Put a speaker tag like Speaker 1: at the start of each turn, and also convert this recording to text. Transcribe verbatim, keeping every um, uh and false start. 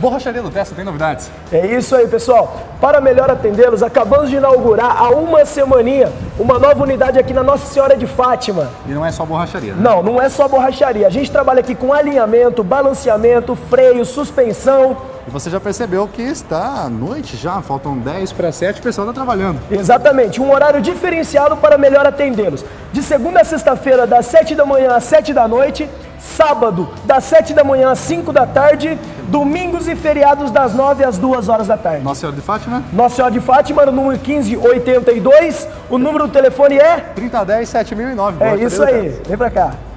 Speaker 1: Borracharia do Testa tem novidades.
Speaker 2: É isso aí, pessoal. Para melhor atendê-los, acabamos de inaugurar há uma semaninha uma nova unidade aqui na Nossa Senhora de Fátima.
Speaker 1: E não é só borracharia, né?
Speaker 2: Não, não é só borracharia. A gente trabalha aqui com alinhamento, balanceamento, freio, suspensão.
Speaker 1: E você já percebeu que está à noite já, faltam dez para sete, o pessoal está trabalhando.
Speaker 2: Exatamente, um horário diferenciado para melhor atendê-los. De segunda a sexta-feira, das sete da manhã às sete da noite, sábado, das sete da manhã às cinco da tarde, domingos e feriados das nove às duas horas da tarde.
Speaker 1: Nossa Senhora de Fátima?
Speaker 2: Nossa Senhora de Fátima, no número quinze oitenta e dois, o número do telefone é?
Speaker 1: trinta dez, sete mil e nove.
Speaker 2: É isso aí, vem pra cá.